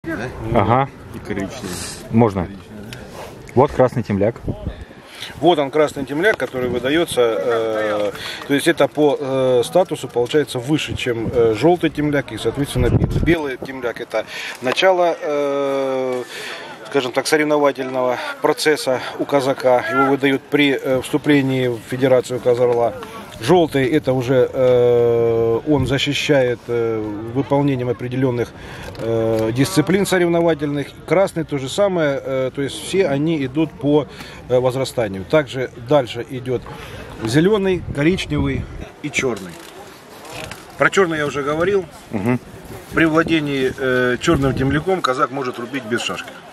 Да? Ага. И коричневый. Можно. Вот красный темляк. Вот он, красный темляк, который выдается, то есть это по статусу получается выше, чем желтый темляк и, соответственно, белый. Белый темляк — это начало, скажем так, соревновательного процесса у казака. Его выдают при вступлении в Федерацию Казарла. Желтый — это уже он защищает выполнением определенных дисциплин соревновательных. Красный — то же самое, то есть все они идут по возрастанию. Также дальше идет зеленый, коричневый и черный. Про черный я уже говорил. Угу. При владении черным темляком казак может рубить без шашки.